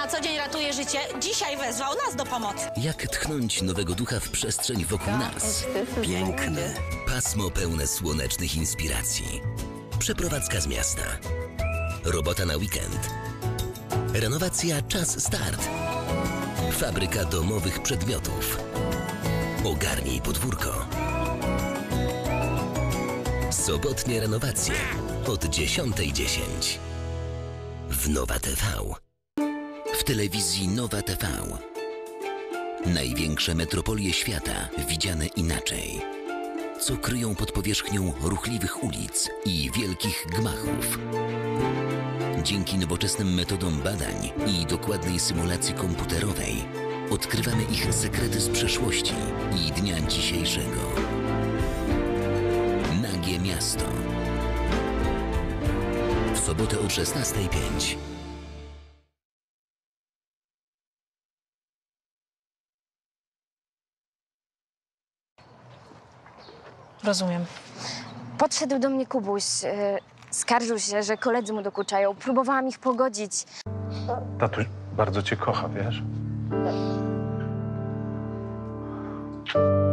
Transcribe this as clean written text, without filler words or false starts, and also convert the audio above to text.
na co dzień ratuje życie, dzisiaj wezwał nas do pomocy. Jak tchnąć nowego ducha w przestrzeń wokół nas? Piękne, pasmo pełne słonecznych inspiracji. Przeprowadzka z miasta. Robota na weekend. Renowacja czas start. Fabryka domowych przedmiotów. Ogarnij podwórko. Sobotnie renowacje od 10:10 w Nowa TV. W telewizji Nowa TV. Największe metropolie świata widziane inaczej. Co kryją pod powierzchnią ruchliwych ulic i wielkich gmachów. Dzięki nowoczesnym metodom badań i dokładnej symulacji komputerowej odkrywamy ich sekrety z przeszłości i dnia dzisiejszego. Nagie miasto. W sobotę o 16:05. Rozumiem. Podszedł do mnie Kubuś. Skarżył się, że koledzy mu dokuczają. Próbowałam ich pogodzić. Tatuś bardzo cię kocha, wiesz?